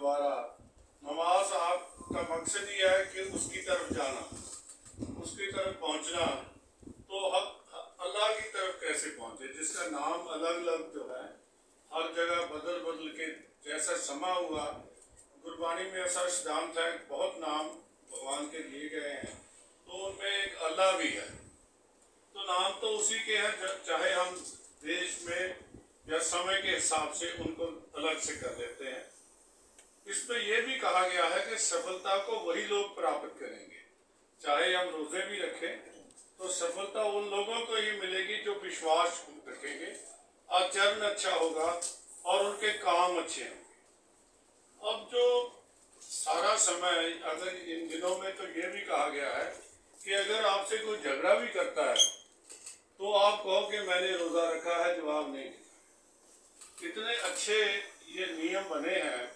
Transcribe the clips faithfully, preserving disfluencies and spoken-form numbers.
दोबारा नमाज आपका मकसद ही है कि उसकी तरफ जाना, उसकी तरफ पहुंचना। तो हम अल्लाह की तरफ कैसे पहुंचे, जिसका नाम अलग अलग जो है हर जगह बदल बदल के जैसा समा हुआ। गुरबानी में ऐसा सिद्धांत है, बहुत नाम भगवान के लिए गए हैं, तो उनमें एक अल्लाह भी है। तो नाम तो उसी के हैं, चाहे हम देश में या समय के हिसाब से उनको अलग से कर देते हैं। इसमें यह भी कहा गया है कि सफलता को वही लोग प्राप्त करेंगे, चाहे हम रोजे भी रखें तो सफलता उन लोगों को ही मिलेगी जो विश्वास रखेंगे, आचरण अच्छा होगा और उनके काम अच्छे होंगे। अब जो सारा समय, अगर इन दिनों में तो ये भी कहा गया है कि अगर आपसे कोई झगड़ा भी करता है तो आप कहो कि मैंने रोजा रखा है, जवाब नहीं देना। इतने अच्छे ये नियम बने हैं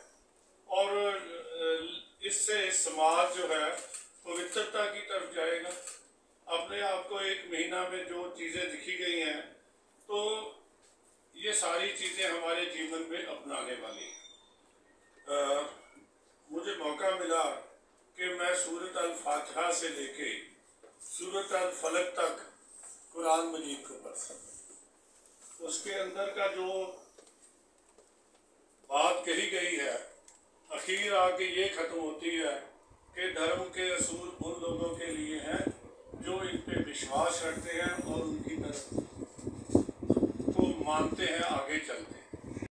और इससे समाज जो है पवित्रता की तरफ जाएगा। अपने आप को एक महीना में जो चीज़ें लिखी गई हैं, तो ये सारी चीज़ें हमारे जीवन में अपनाने वाली हैं। मुझे मौका मिला कि मैं सूरत अल फातिहा से लेके सूरत अल फलक तक कुरान मजीद को पढ़ सकूं। उसके अंदर का जो बात कही गई है, आखिर आके ये खत्म होती है कि धर्म के असूल उन लोगों के लिए हैं जो इन पे विश्वास रखते हैं और उनकी तरफ को मानते हैं, आगे चलते हैं।